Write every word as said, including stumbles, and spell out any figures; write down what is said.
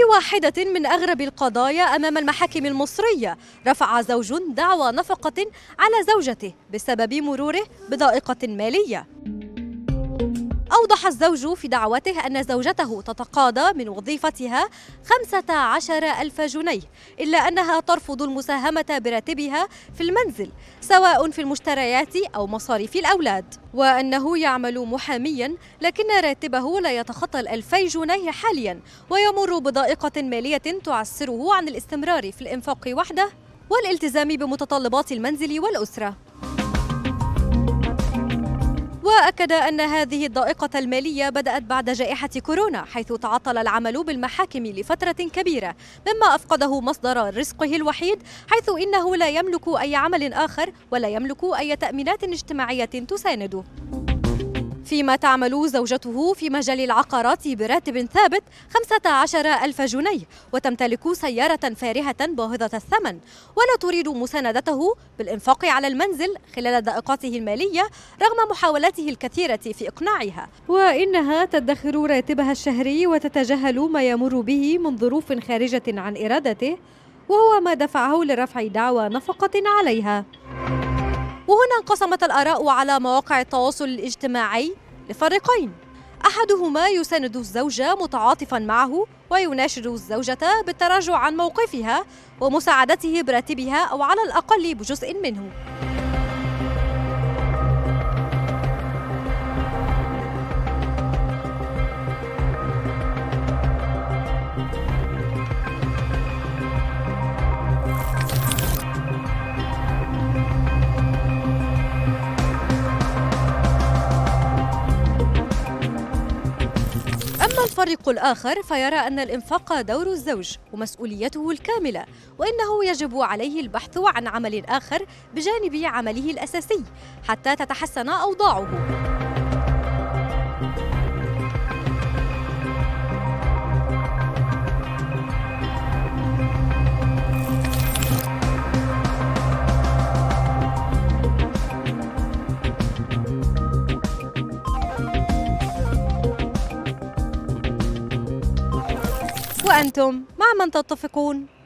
واحدة من أغرب القضايا أمام المحاكم المصرية، رفع زوج دعوى نفقة على زوجته بسبب مروره بضائقة مالية. أوضح الزوج في دعوته أن زوجته تتقاضى من وظيفتها خمسة عشر ألف جنيه، إلا أنها ترفض المساهمة براتبها في المنزل سواء في المشتريات أو مصاريف الأولاد، وأنه يعمل محاميا لكن راتبه لا يتخطى الألفي جنيه حاليا، ويمر بضائقة مالية تعسره عن الاستمرار في الإنفاق وحده والالتزام بمتطلبات المنزل والأسرة. وأكد أن هذه الضائقة المالية بدأت بعد جائحة كورونا، حيث تعطل العمل بالمحاكم لفترة كبيرة، مما أفقده مصدر رزقه الوحيد، حيث إنه لا يملك أي عمل آخر ولا يملك أي تأمينات اجتماعية تسانده. فيما تعمل زوجته في مجال العقارات براتب ثابت خمسة عشر ألف جنيه، وتمتلك سيارة فارهة باهظة الثمن، ولا تريد مساندته بالإنفاق على المنزل خلال ضائقاته المالية رغم محاولاته الكثيرة في إقناعها، وإنها تدخر راتبها الشهري وتتجاهل ما يمر به من ظروف خارجة عن إرادته، وهو ما دفعه لرفع دعوى نفقة عليها. وهنا انقسمت الآراء على مواقع التواصل الاجتماعي لفريقين، أحدهما يساند الزوجة متعاطفا معه ويناشد الزوجة بالتراجع عن موقفها ومساعدته براتبها أو على الأقل بجزء منه. أما الفريق الآخر فيرى أن الإنفاق دور الزوج ومسؤوليته الكاملة، وإنه يجب عليه البحث عن عمل آخر بجانب عمله الأساسي حتى تتحسن أوضاعه. وأنتم مع من تتفقون؟